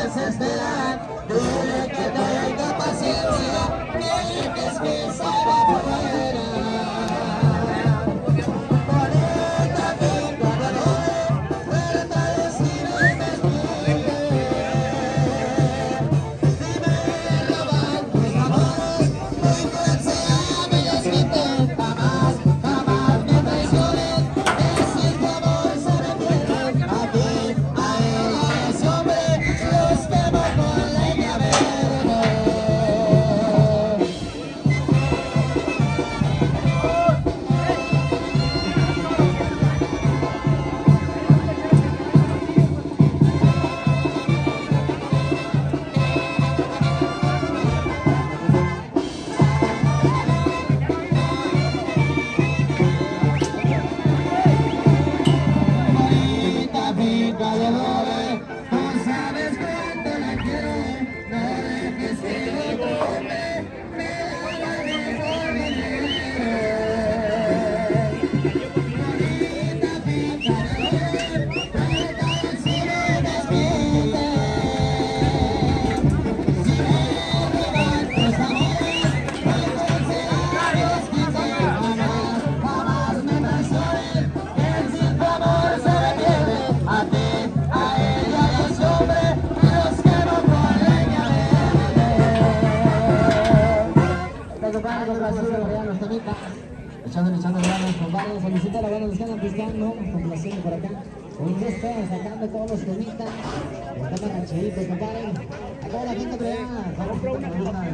desesperar. Dile que tenga paciencia, que es que salga por fuera. Bonita pinta de doble, fuerte destino y mezquite. Si me roban tus amores, muy insaciable los quiten. Jamás, jamás me traiciones, que sin tu amor se me pierden. A ti, a ella, a ese hombre, los quemo con leña verde. Bonita finca de doble, tú sabes cuánto la quiero. No dejes que otro hombre me haga mejor mi dinero. Bonita finca de doble, fuerte destino y mezquite. Si me roban tus amores, muy insaciable los quiten. Jamás, jamás me traiciones, que sin tu amor se me pierde. A ti, a ella y a ese hombre, los quemo con leña verde. Tengo ganas de placer, ya los temitas. Echando ganas, compadre. Solicita la gana, los que andan piscando, complaciendo por acá. Un gusto, sacando todos los temitas. Están rancheritos, compadre. Acá la gente por allá. Compra una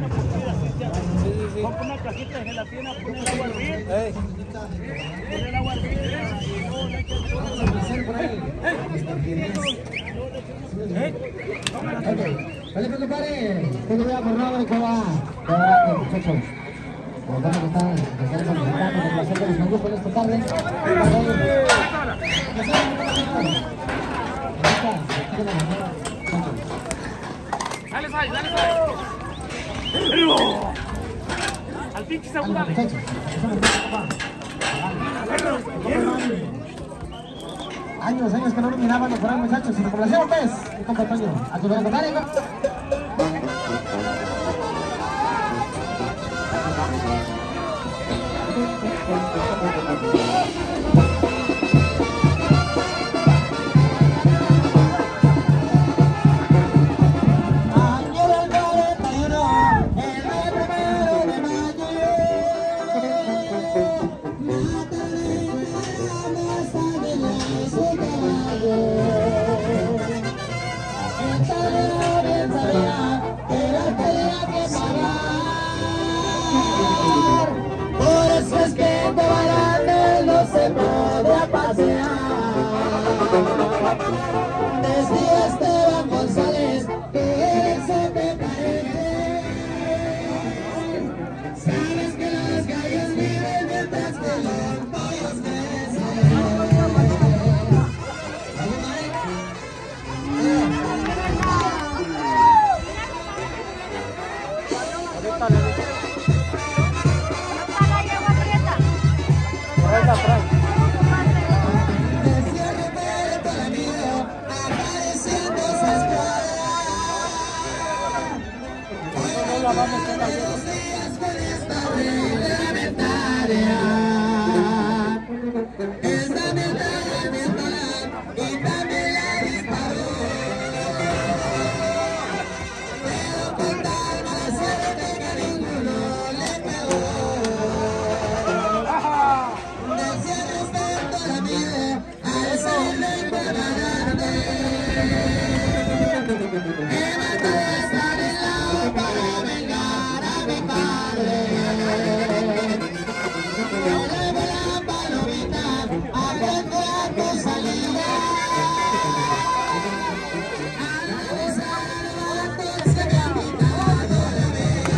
cajita de gelatina, pon el agua a hervir. Pon el agua a hervir y luego le echas Por ahí. Vale, pues, compadre. Tengo ya borrado de que va. Muchachos. Como que están solicitando, con placer que les gusta esta tarde. Dale, Sai, dale, Sai. Al pinche seguro. Años que no lo miraban por ahí, muchachos. Y con placer, pues. Mi compa Toño. A tu compadre. Año del 41, el 1 de mayo. Mata de la su caballo. Esta era bien sabía que la tenía que pagar. Por eso es que te Barandel no se podía pasear. Decía Esteban González que eso te parece. Sabes que los gallos viven mientras que los pollos crecen. Decía que Pedro para mí apareciendo esa escuela. Buenos días con esta reglamentaria. Esta medalla mi hermana y también la disparó. Pero con tal mala suerte que ninguno le pegó. Decía Roberto Ramírez a ese invento grande. He matado a Stanislao para vengar a mi padre. Yo le voy a palomita a recordar tu salida. A revisar el vato se me ha quitado la vida.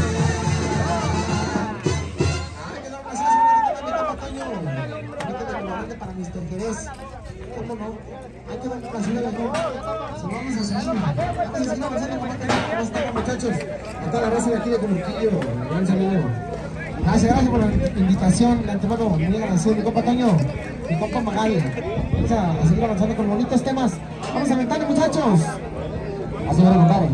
Quedó gracioso, mi compa Toño. Para Mr. Jerez. ¿Cómo no? Hay que darle pasión a la gente. Si vamos a seguir avanzando con esta muchachos. A toda la raza de aquí de Comuquillo. Un gran saludo. Gracias por la invitación. De antemano, muy agradecido. Mi compa Toño, mi compa Magal. Vamos a seguir avanzando con bonitos temas. Vamos a aventarle, muchachos. Así me lo compadre.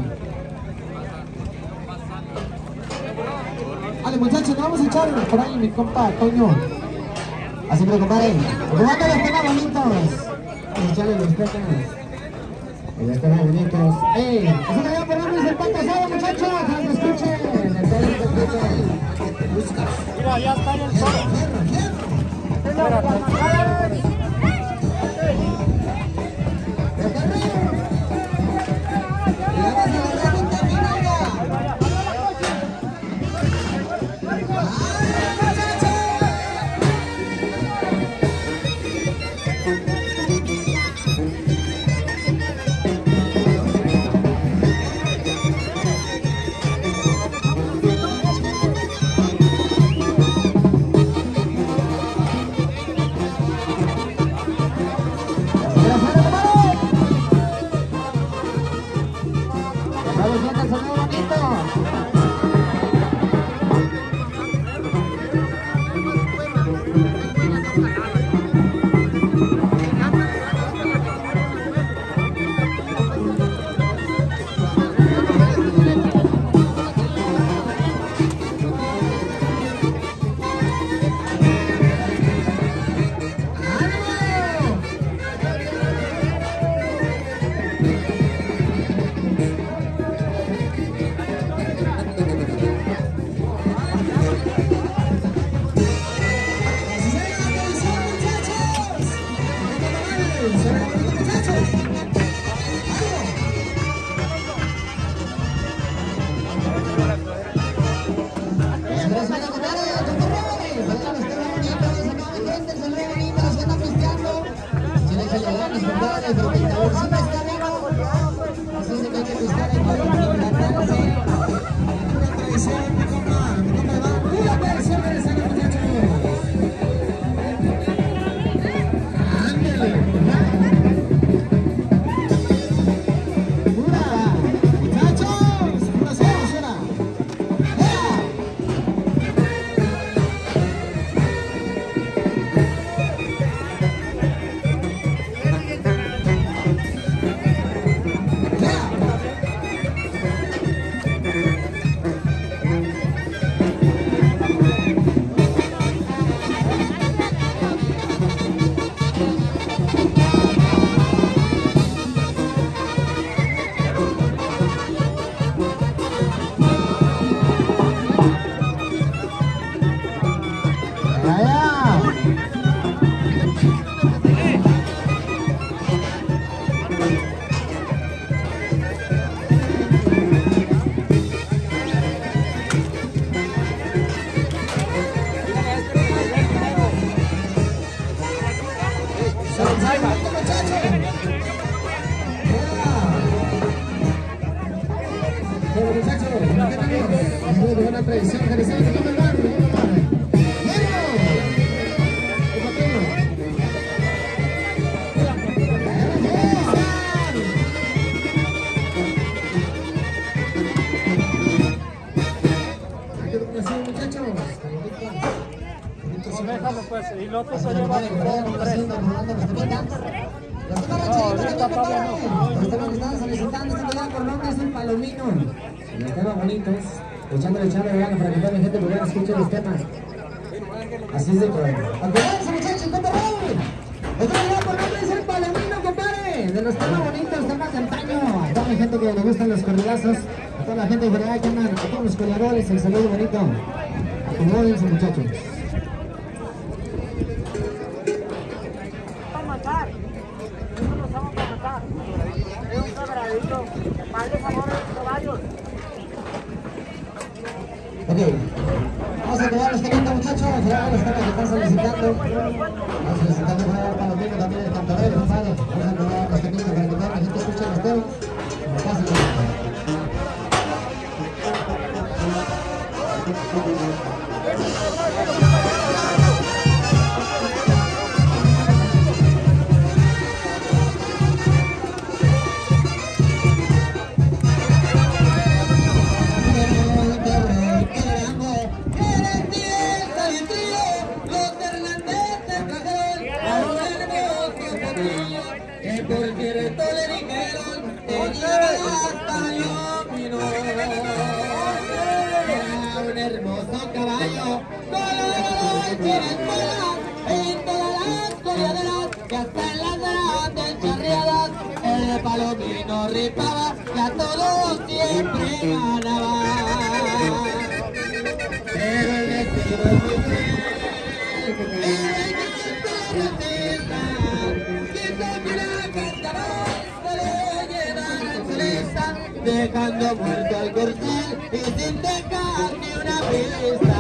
Vale, muchachos, nos vamos a echar por ahí mi compa Toño. Así me lo compadre. Jugando los temas bonitos. Vamos a echarle los temas. Los temas bonitos. ¡Ey! Así me voy a ponerles el pan pasado, muchachos. Que nos escuchen. El todo lo que escuchen. Mira, ya está en el toro. Déjalo pues, y el otro se lleva su poco, 3. No, ahorita todavía no. Los temas que están solicitando este video por nombre es el Palomino. Y los temas bonitos, echándole gana para que toda la gente pueda escuchar los temas. Así es de que... ¡Acuérdense, muchachos! ¡Compa Raúl! Este video por nombre es el Palomino, compadre. De los temas bonitos, temas de antaño. A toda la gente que le gustan los corridazos, a toda la gente que anda, a todos los coladores, el saludo bonito. Acomódense, muchachos. Ok, vamos a quedar los teniendo, muchachos, ya los temas que están solicitando. Vamos solicitando para el Palomino también el cantador, compadre. Vamos a quedar los teniendo para que toda la gente escuche los temas. Porque le dijeron quieren volar en todas las coleaderas, que hasta en las grandes charreadas el de Palomino ripaba, que a todos siempre ganaba. Pero el destino es muy cruel, el canto quiso que la cantaba, se le llenan el solista, dejando muerto al corcel y sin dejar ni una pista.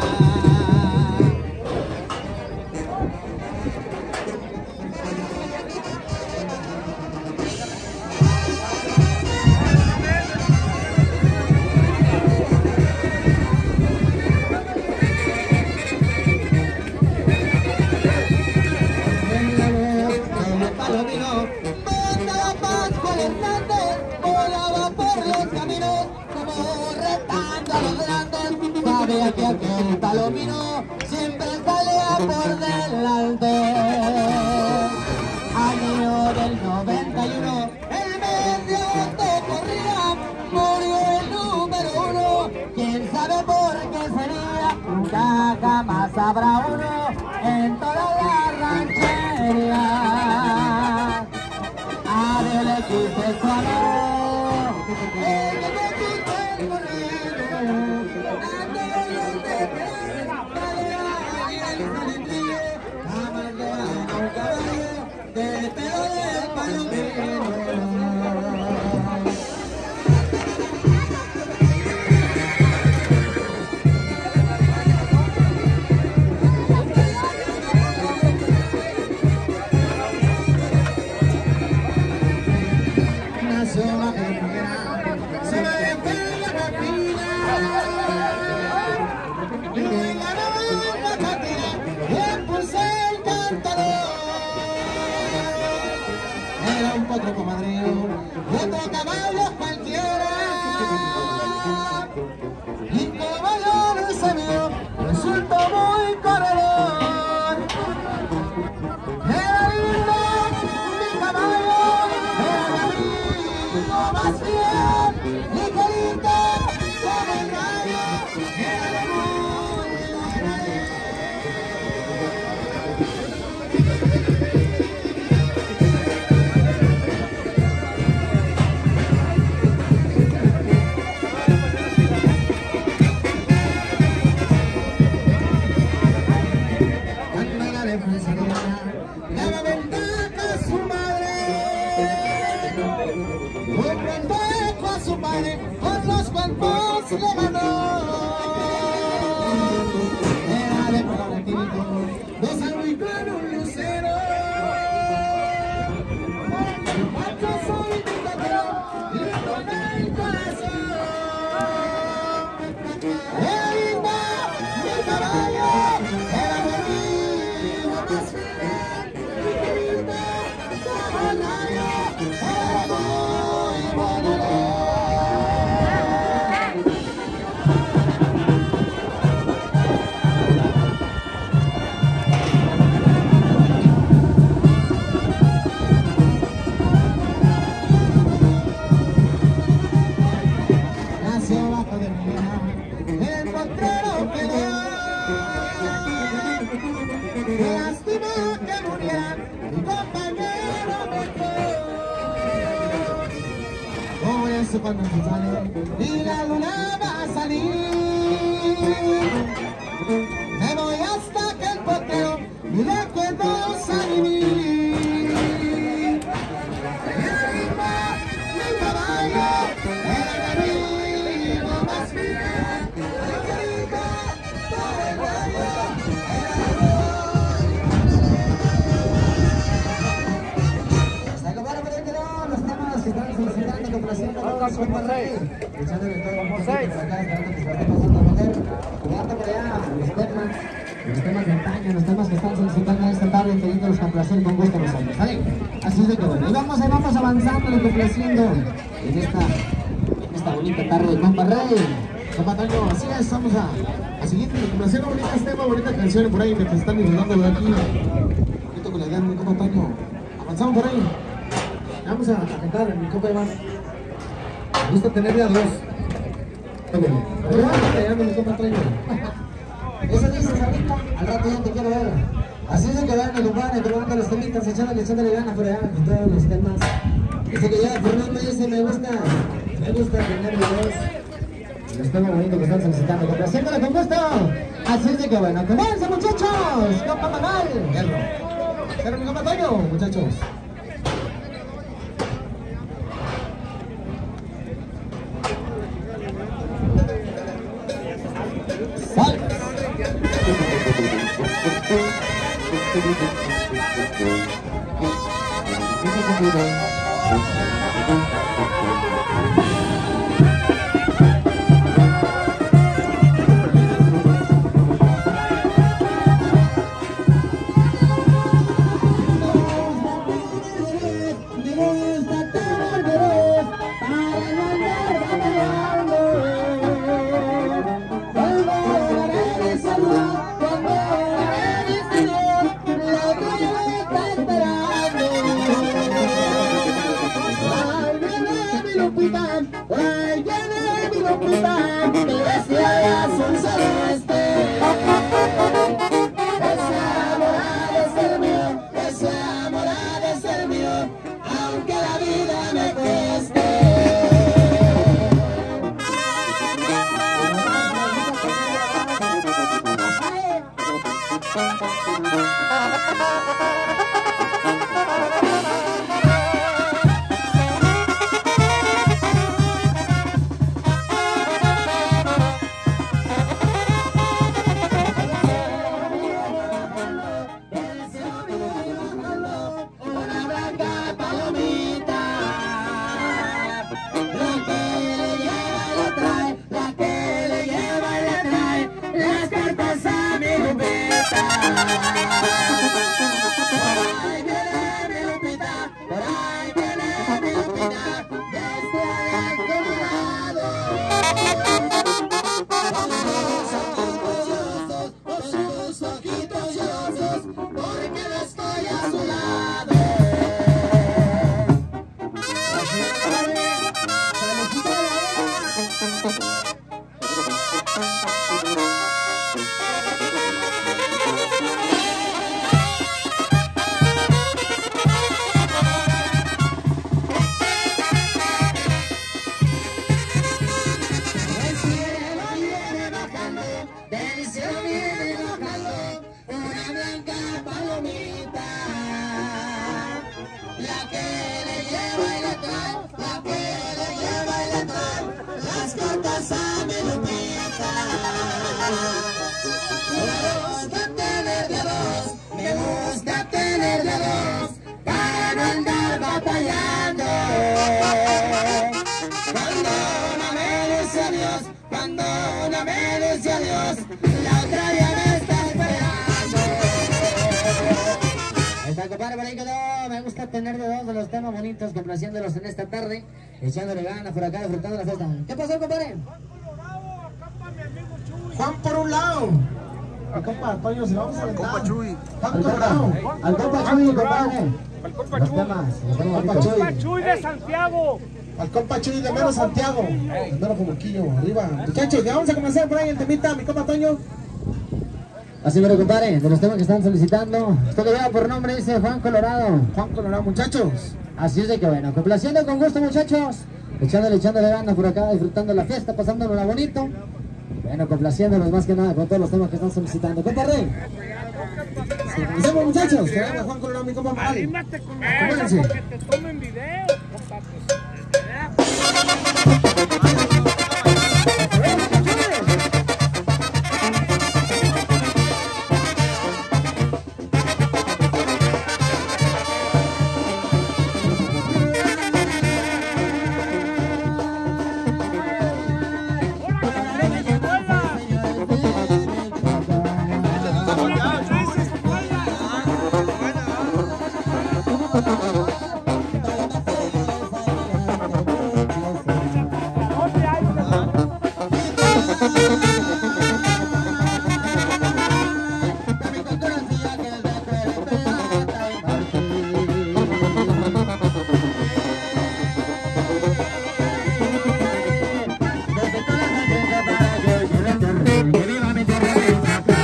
Sabía que aquel Palomino siempre salía por delante. Año del 91, el medio te corría, murió el número 1. Quién sabe por qué sería, nunca jamás habrá uno en toda la ranchería. A Dios le quise su amor, el que me quitó el corrido. De pelo de Palomino. Nació la primera, se me fue la capilla. Y la nueva cantina, le puse el cantador. Era un potro comadreo, otro caballo cualquiera. Y como yo no sabía, resultó muy corredor. Era lindo mi caballo, era mi amigo más fiel. Ligerito como el rayo, era muy bueno. Daba ventaja a su madre, un pendejo a su padre, con los cuantos le ganó. Era de color tinto, dos albuicón, un lucero, el macho soy dictador, y con el corazón. Era linda mi caballo, era bonito más fiel, mi querida, como el rayo, era muy bueno. Nació bajo de mi el potrero quedó. Me lastimó que muriera mi compañero mejor. Por eso cuando se sale y la luna va a salir, me voy hasta que el potrero y le quedo a vivir. Era lindo mi caballo, era mi amigo más fiel, mi querida, todo el rayo, hasta acabar por el telón, los temas que están solicitando complaciendo a todos los Monterrey. Echándole todo un poquito por acá, esperando que se vaya pasando a mujer. Cuidando por allá los temas de antaño, los temas que están solicitando esta tarde, queriendo los complacer con gusto los años, ¿sale? Así es de que bueno, y vamos avanzando y complaciendo en esta bonita tarde de Monterrey. Zapataño, así es, vamos a seguir complaciendo bonitas temas, bonitas canciones por ahí, mientras están disfrutando de aquí. Bonito con la idea de mi compa Toño. Avanzamos por ahí. Vamos a cantar en mi compa Iván. Me gusta tener ya dos. Mi compa Toño. Eso dices ahorita, al rato ya te quiero ver. Así es de que van a compadre, probando los temitas, echándole ganas por allá con todos los temas. Dice que ya por nombre dice me gusta tener videos. Los temas bonitos que están solicitando, complaciéndole con gusto. Así es de que bueno, ¡comienza muchachos! ¡Compa Manuel! ¡Hierro! ¡Hierro mi compa Toño, muchachos! ¡Sal! Tener de dos de los temas bonitos, complaciéndolos en esta tarde, echándole ganas por acá, disfrutando la fiesta. ¿Qué pasó, compadre? Juan por un lado. Al compa Toño, si vamos a aventar. Al compa Chuy. Juan Colorado. Al compa Chuy, compadre. Al compa Chuy. Los compa Chuy de Santiago. Al compa Chuy de Mero Santiago. Mero Comuquillo, arriba. Muchachos, ya vamos a comenzar por ahí el temita, mi compa Toño. Así mero, compadre, de los temas que están solicitando. Esto le lleva por nombre, dice Juan Colorado. Juan Colorado, muchachos. Así es de que bueno, complaciendo con gusto, muchachos. Echándole ganas por acá, disfrutando la fiesta, pasándola bonito. Bueno, complaciéndolos más que nada con todos los temas que están solicitando. Compadre. Comencemos, muchachos. Que venga Juan Colorado, mi compa Manuel. Anímate con eso porque te tomen video, compa. Que viva mi tierra.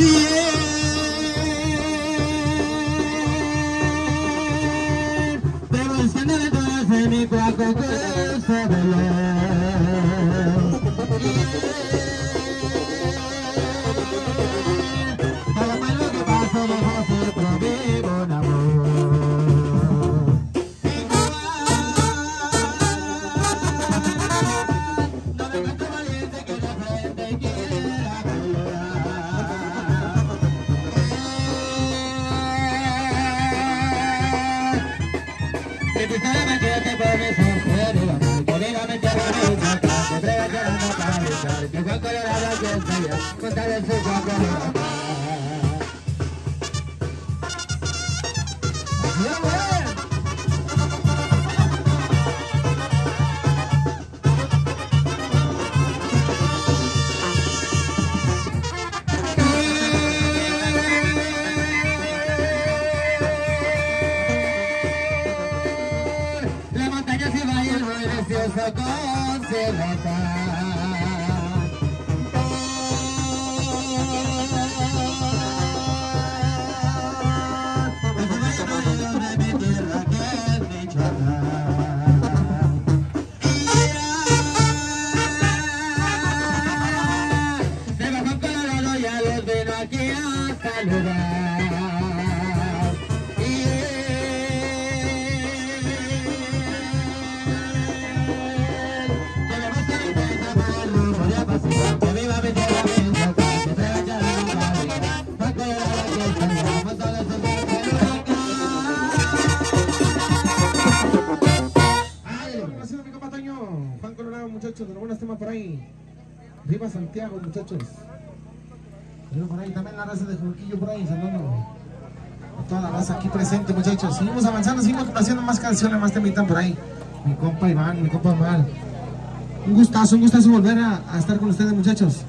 Pero el cielo de todas en mi cuaco que se veló. Cada malo que paso dejo siempre vivo un amor. No me encuentro valiente que de frente quiera que tú sabes que te pones en serio, que dígame que la risa, que brega que no para luchar, que Juan Colorado que está allá, contar en su Juan Colorado. La montaña se va a ir muy deseoso con Celota. De Bajo Colorado ya los vino aquí a saludar. Juan Colorado, muchachos, de buenos temas por ahí. Arriba Santiago, muchachos. Arriba por ahí, también la raza de Jurquillo por ahí, saludando a toda la raza aquí presente, muchachos. Seguimos avanzando, seguimos haciendo más canciones, más temitas por ahí. Mi compa Iván, mi compa Omar. Un gustazo volver a estar con ustedes, muchachos.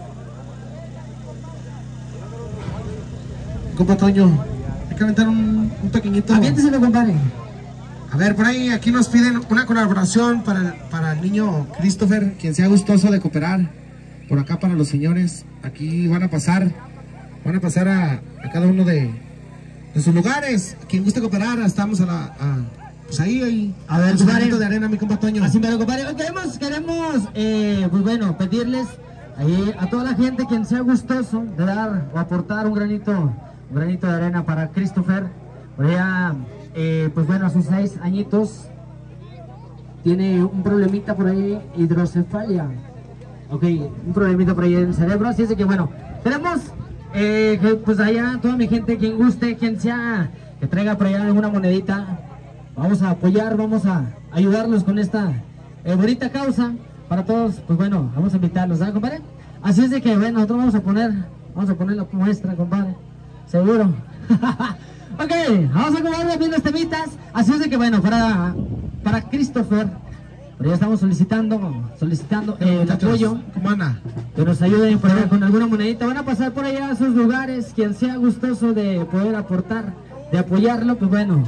Mi compa Toño, hay que aventar un pequeñito. Aviénteselo, compadre. A ver, por ahí, aquí nos piden una colaboración para el niño Christopher, quien sea gustoso de cooperar. Por acá para los señores, aquí van a pasar a cada uno de sus lugares. Quien guste cooperar, estamos pues ahí, a ver, un compadre, granito de arena, mi compa Toño. Así me lo, compadre. Queremos pues bueno, pedirles a toda la gente quien sea gustoso de dar o aportar un granito de arena para Christopher. Por allá, pues bueno, a sus 6 añitos tiene un problemita por ahí, hidrocefalia. Ok, un problemita por ahí en el cerebro, así es de que bueno, queremos que pues allá toda mi gente, quien guste, quien sea, que traiga por allá alguna monedita. Vamos a apoyar, vamos a ayudarlos con esta bonita causa para todos. Pues bueno, vamos a invitarlos, ¿verdad, compadre? Así es de que bueno, nosotros vamos a poner la muestra, compadre, seguro. Ok, vamos a acomodar bien las temitas. Así es de que bueno, para Christopher, pero ya estamos solicitando el apoyo. ¿Cómo anda? Que nos ayuden por allá con alguna monedita. Van a pasar por allá a sus lugares. Quien sea gustoso de poder aportar, de apoyarlo, pues bueno.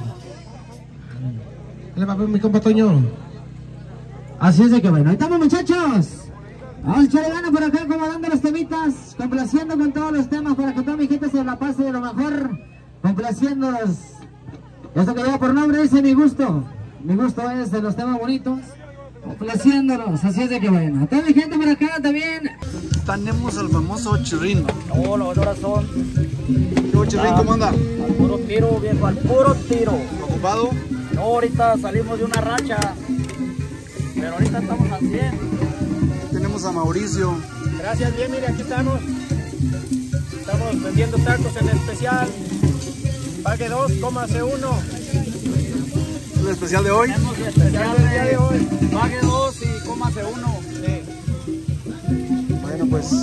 Dale, papá, mi compa Toño. Así es de que bueno, ahí estamos, muchachos. Vamos a echarle ganas por acá acomodando las temitas, complaciendo con todos los temas para que toda mi gente se la pase de lo mejor, complaciéndolos. Esto que lleva por nombre dice Mi Gusto es de los temas bonitos, complaciéndolos. Así es de que bueno, toda mi gente por acá también. Tenemos al famoso Chirrín. No, los horas son. ¿Qué Chirrín, cómo anda? Al puro tiro, viejo, al puro tiro. ¿Ocupado? No, ahorita salimos de una racha, pero ahorita estamos al 100. Tenemos a Mauricio. Gracias, bien, mire, aquí estamos. Estamos vendiendo tacos en especial. Pague 2, cómase 1. ¿El especial de hoy? Tenemos el especial del día de hoy. Pague 2 y cómase 1. Sí. Bueno, pues...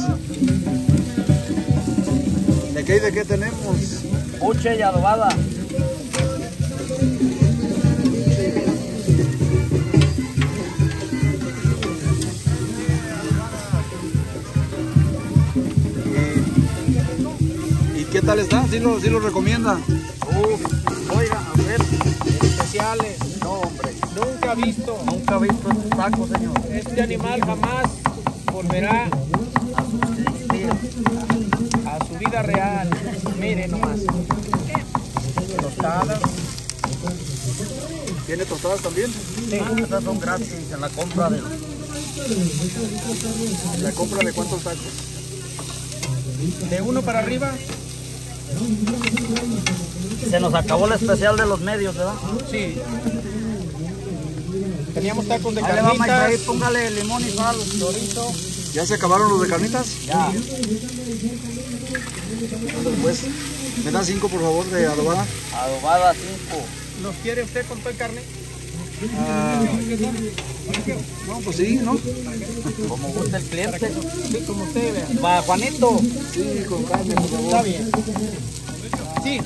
¿De qué y de qué tenemos? Buche y adobada. ¿Qué tal está? ¿Sí lo recomienda? Oiga, a ver, especiales. No, hombre. Nunca he visto estos tacos, señor. Este animal jamás volverá a sus vida real. Miren nomás. Tostadas. ¿Tiene tostadas también? Sí, estas son gratis en la compra de... ¿La compra de cuántos tacos? De uno para arriba. Se nos acabó el especial de los medios, ¿verdad? Sí. Teníamos tacos de Ahí le va, Mike, ahí carnitas. póngale limón y sal. Chorizo. ¿Ya se acabaron los de carnitas? Ya. Pues, me da 5 por favor de adobada. Adobada 5. ¿Los quiere usted con todo y carne? No, pues sí, ¿no? Como gusta el cliente. Sí, como usted vea. Va, Juanito. Sí, con carne, por favor. Está bien. Sí.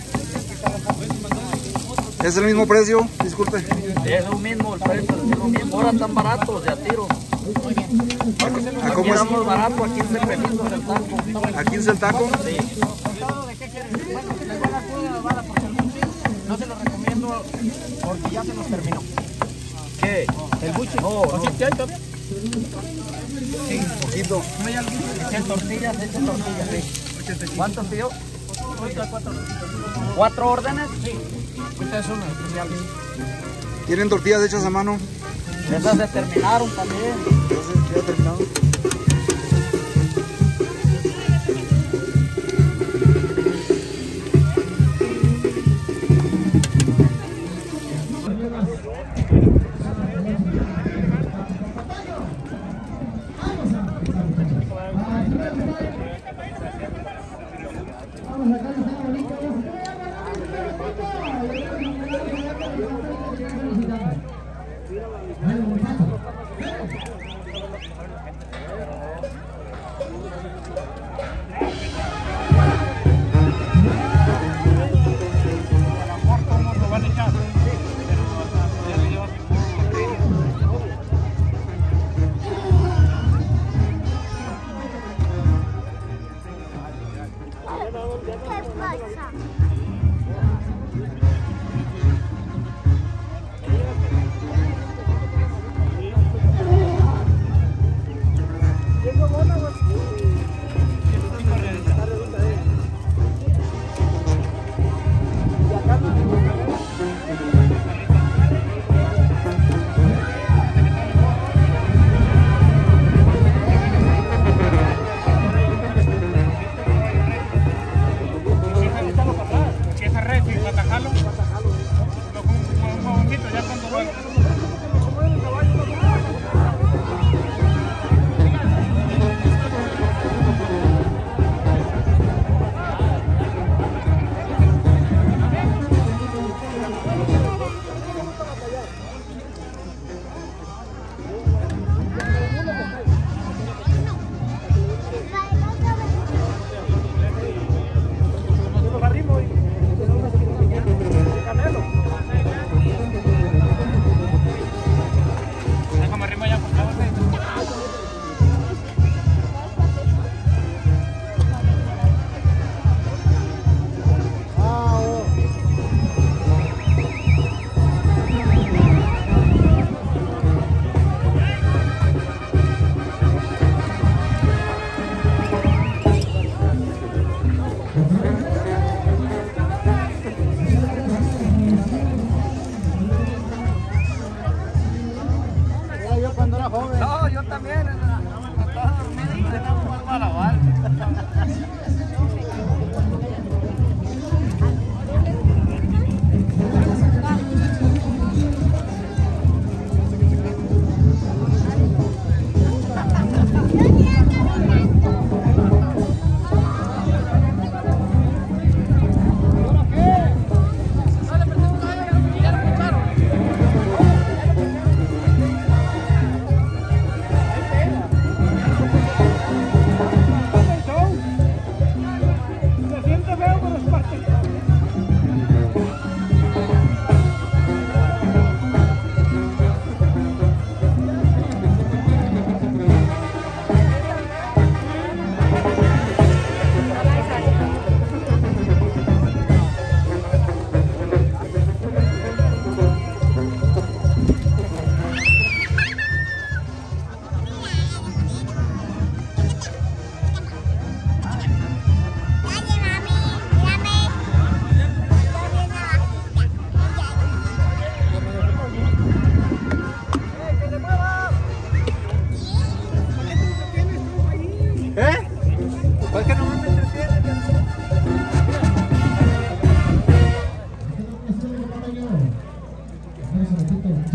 ¿Es el mismo precio? Disculpe. Es lo mismo, el precio es lo mismo. Ahora están baratos de a tiro. ¿A Aquí cómo es? damos barato, aquí 15 pesitos el taco. ¿A 15 el taco? Sí. ¿De qué quieren? Bueno, les voy a dar pura adobada porque el buche no se lo recomiendo porque ya se nos terminó. ¿Qué? El buche. No, ¿O no. sí, ¿qué hay todavía? Sí. Poquito. ¿No hay algo? Echen tortillas, sí. ¿Cuántos pidió? Ahorita 4. 4 órdenes. Sí. Ustedes son especiales. ¿Tienen tortillas hechas a mano? Esas se terminaron también. Entonces, ¿ya terminado? ¿Cómo lo van a echar? Sí.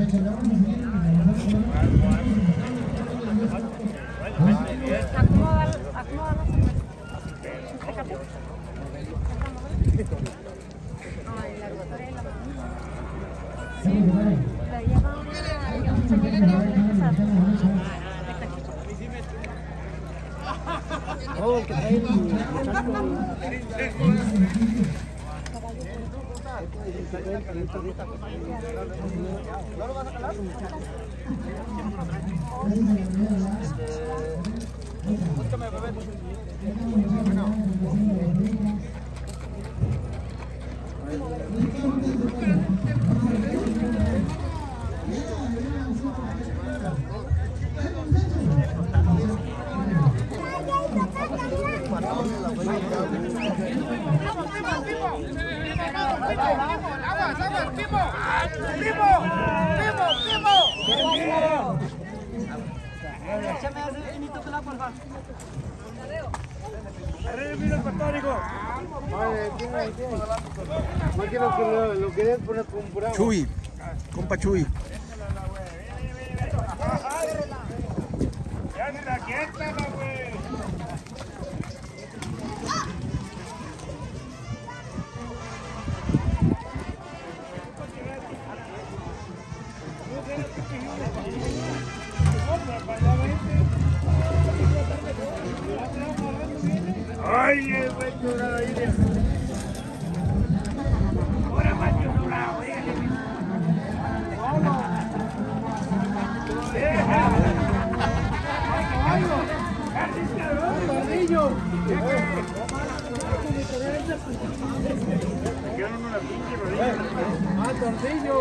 Oh, que trae el muchacho. ¿No lo vas a calar? Búscame, bebé. Chuy, compa Chuy. Ay, güey, churado ahí de... Ahora más churado, tordillo.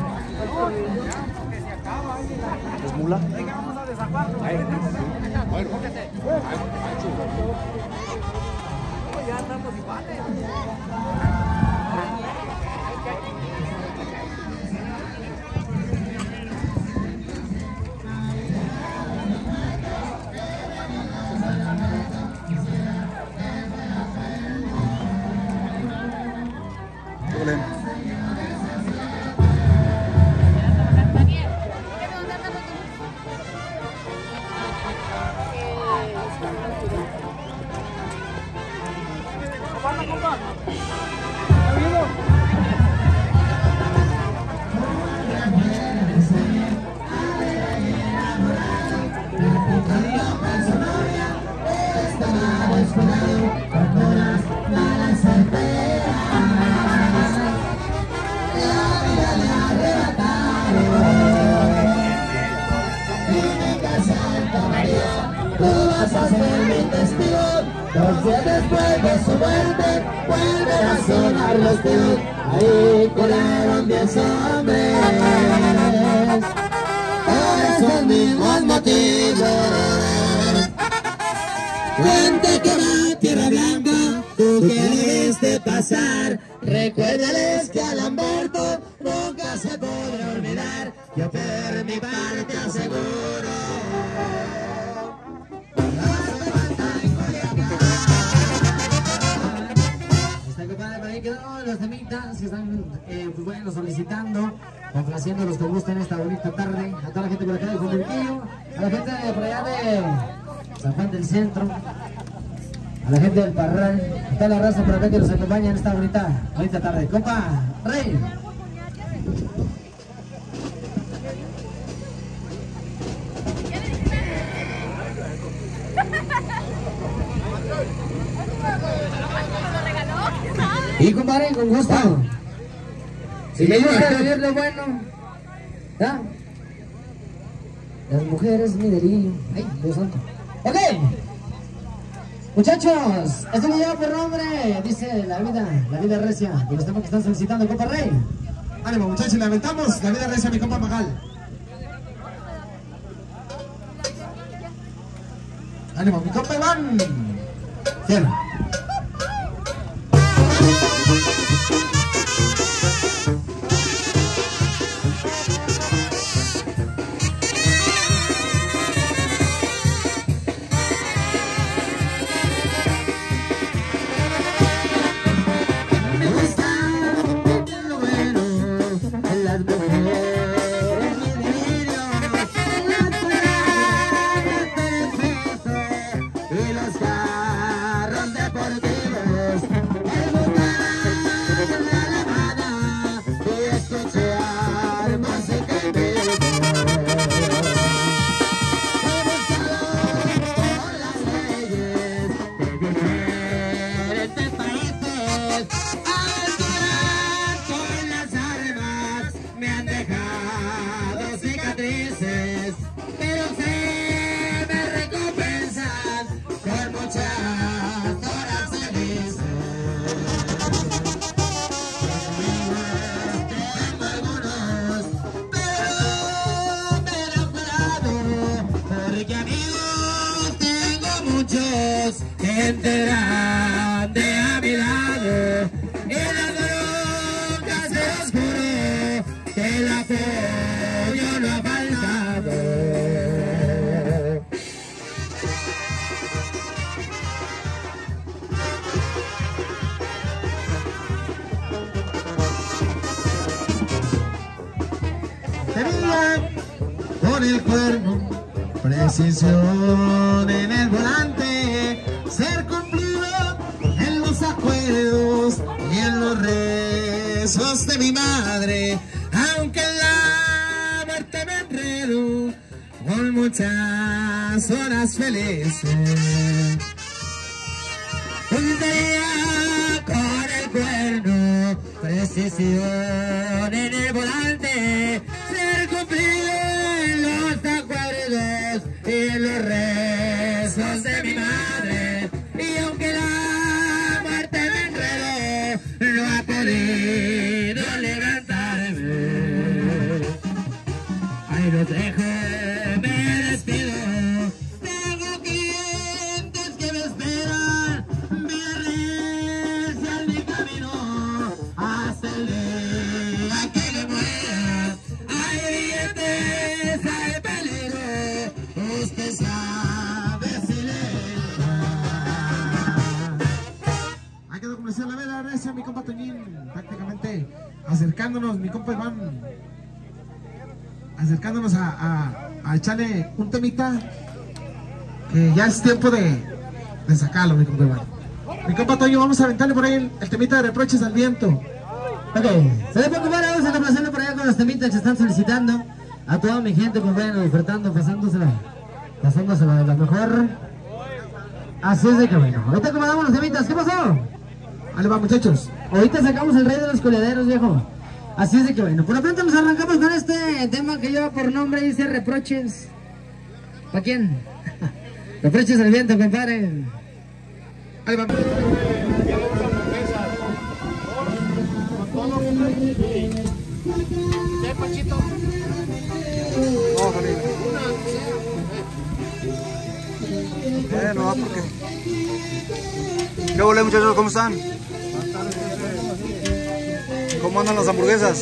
¿Es mula? Ya andamos iguales. Después de su muerte, vuelven a sonar los tiros. Ahí curaron 10 hombres por esos mismos motivos. Gente que va a Tierra Blanca, tú que debiste pasar, recuérdales que a Lamberto nunca se podrá olvidar. Yo por mi parte aseguro. Ahí quedaron los temitas que están pues bueno, solicitando, complaciendo a los que gusten esta bonita tarde, a toda la gente por acá de Jumentillo, a la gente por allá de San Juan del Centro, a la gente del Parral, a toda la raza por acá que nos acompaña en esta bonita tarde. Compa Rey. Y compadre, con gusto. Si me gusta vivir lo bueno, ¿ya? Las mujeres, mi delirio. Ay, Dios santo. Ok. Muchachos, esto me lleva por nombre, dice la vida recia. Y los temas que están solicitando, compa Rey. Ánimo, muchachos, le aventamos la vida recia a mi compa Magal. Ánimo, mi compa Iván. Cierra. Me gusta lo bueno en las mujeres. gente grande a mi lado, y cuando nunca se oscuro, que el apoyo no ha faltado. Tenía por el cuerno precisión en el volante, ser cumplido en los acuerdos y en los rezos de mi madre, aunque en la muerte me enredo con muchas horas felices. Puntería con el cuerno, precisión en el volante, ser cumplido en los acuerdos y en los rezos de mi madre, y aunque la muerte me enredó, no ha podido levantarme. Ahí los dejo, me despido. Tengo clientes que me esperan, me arriesgan mi camino hasta el día que me muera. Hay billetes, hay peligro, usted sabe si le Ha quedado como decía la vela, gracias mi compa Toñín, prácticamente acercándonos, mi compa Iván, acercándonos a echarle un temita que ya es tiempo de sacarlo, mi compa Iván. Mi compa Toño, vamos a aventarle por ahí el temita de Reproches al Viento. Ok, se le preocupan, vamos a complacerle por allá con los temitas que están solicitando a toda mi gente, pues bueno, disfrutando, pasándosela de lo mejor. Así es de que bueno, ahorita acomodamos los temitas, ¿qué pasó? Vale, va muchachos. Ahorita sacamos el rey de los coleaderos, viejo. Así es de que bueno, por lo pronto nos arrancamos con este tema que lleva por nombre, dice Reproches. ¿Para quién? Reproches al Viento, compadre. Vale, va. ¿Qué, Panchito? No, Jalil. No va porque. ¿Qué ole, muchachos? ¿Cómo están? ¿Cómo andan las hamburguesas?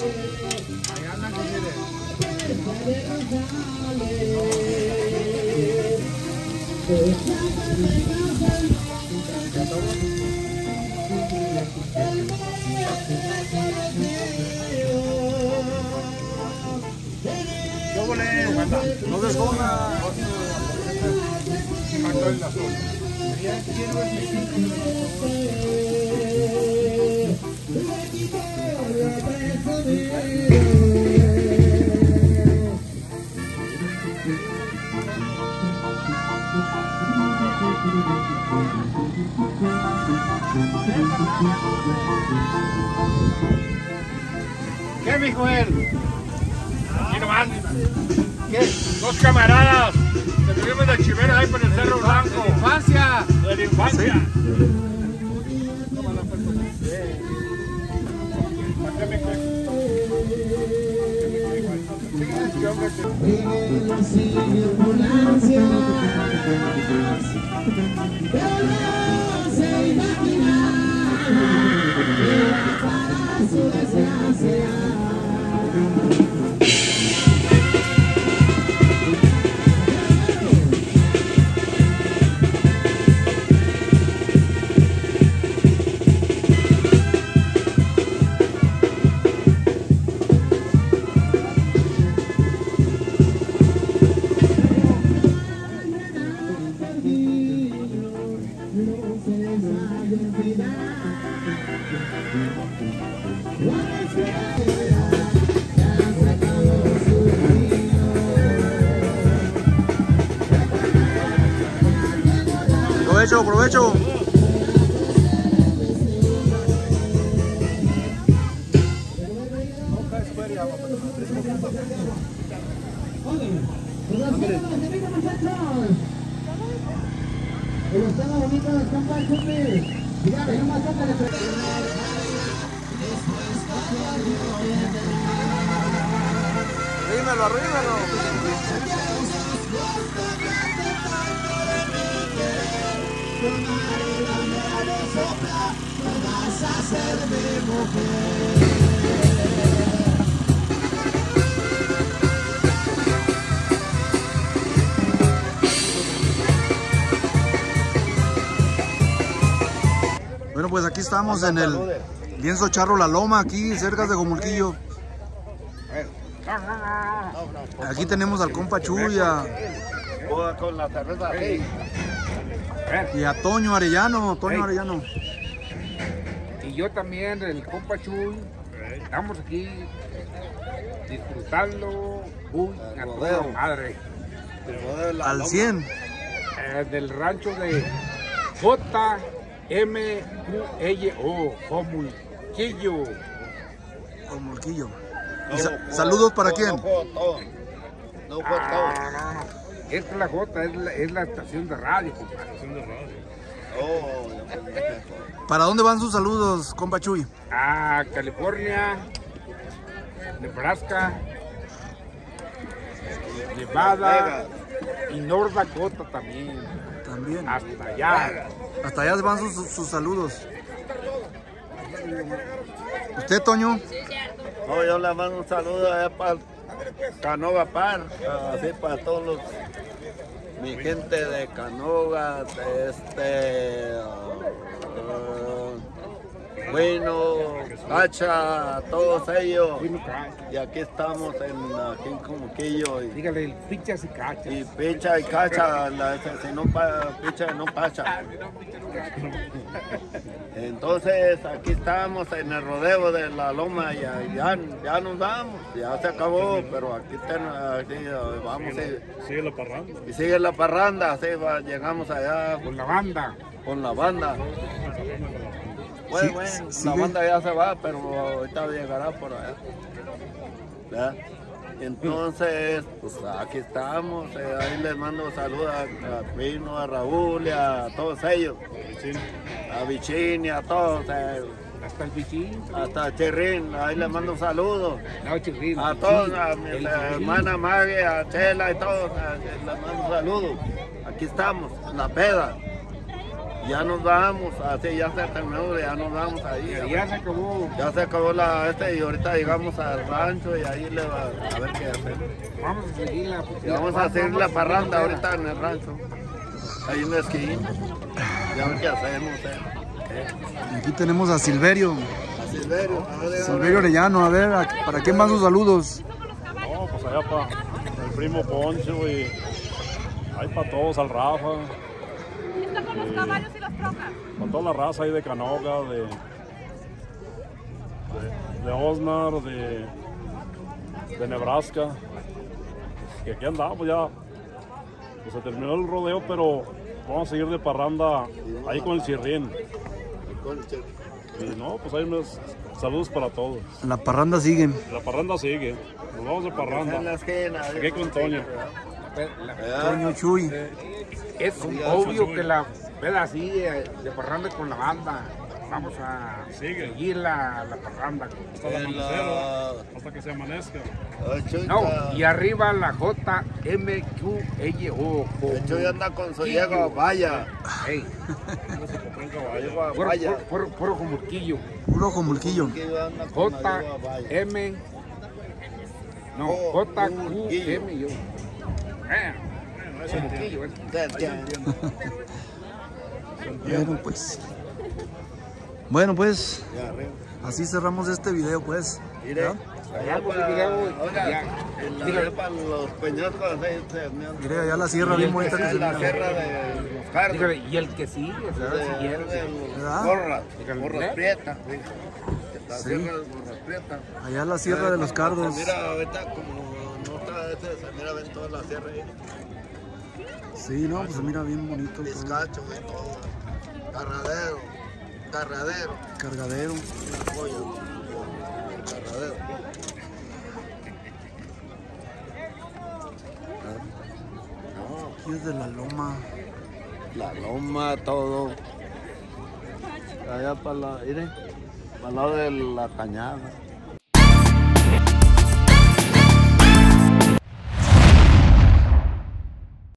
¿Qué ole? No se esconda. ¿Qué, mijo él? Aquí nomás. ¿Qué? Dos camaradas que vivimos de chiveras ahí por el Cerro Blanco. De la infancia. De la infancia. Provecho, provecho. Arrímalo, arrímalo. Con arena me sopla, me vas a hacer de mujer. Bueno, pues aquí estamos en el lienzo charro La Loma, aquí cerca de Jomulquillo. Aquí tenemos al compa Chuy Con la cerveza. y a Toño Arellano. Y yo también, el compa Chuy. Estamos aquí disfrutando a toda madre. Al 100. Del rancho de JMQLO, Jomulquillo. Jomulquillo. ¿Y saludos para quién? No. Esta es la J, es la estación de radio, compadre. ¿Para dónde van sus saludos, compa Chuy? A California, Nebraska, Nevada y North Dakota también. Hasta allá. Hasta allá van sus saludos. ¿Usted, Toño? No, yo le mando un saludo allá para Canoga Par, así para todos mi gente de Canoga, Bueno, Cacha, todos ellos. Y aquí estamos aquí en Jomulquillo. Dígale el pichas y cachas. Y picha y cacha, si no picha no pacha. Entonces aquí estamos en el rodeo de La Loma y ya nos vamos, ya se acabó, pero aquí vamos sigue la parranda. Y sigue la parranda, así llegamos allá con la banda. Bueno, la banda ya se va, pero ahorita llegará por allá. ¿Verdad? Entonces, pues aquí estamos, ahí les mando saludos a Pino, a Raúl y a todos ellos. A Bichín y a todos. Hasta el Bichín. Hasta Chirrín, ahí les mando saludos. No, Chirrín. A todos, a mi hermana Maggie, a Chela y todos, les mando saludos. Aquí estamos, en la peda. Ya nos vamos, así ya se terminó, ya nos vamos ahí. Ya se acabó. Ya se acabó y ahorita llegamos al rancho y ahí a ver qué hacemos. Vamos a seguir la parranda ahorita en el rancho. Ahí en la esquina. Y a ver qué hacemos. Aquí tenemos a Silverio. Silverio Arellano, a ver, ¿para quién van sus saludos? No, pues allá para el primo Poncho y ahí para todos, al Rafa. Con los caballos y las trocas. Con toda la raza ahí de Canoga, de Osnar, de Nebraska. Que aquí andamos ya. Pues se terminó el rodeo, pero vamos a seguir de parranda ahí con el Chirrín. Y no, pues hay unos saludos para todos. La parranda sigue. La parranda sigue. Nos vamos de parranda. Aquí con Toño. Toño Chuy. Es obvio que la vela así de parranda con la banda. Vamos a seguir la parranda. Hasta el amanecer, hasta que se amanezca. No, y arriba la JMQLO. El Chuy anda con su yegua, vaya. Hey. Puro Jomulquillo. Puro Jomulquillo. JM. No, JQM yo. Bueno pues así cerramos este video pues. Mire allá la sierra bien bonita que se mira. Y el que sigue, Borras Prieta. Allá la sierra de los Cardos. Mira ahorita como no está se mira ven toda la sierra ahí. Sí, no, pues se mira bien bonito. Vizcacho, ven todo. Cargadero. Cargadero. Aquí es de La Loma. La Loma, todo. Allá para el lado de la Cañada.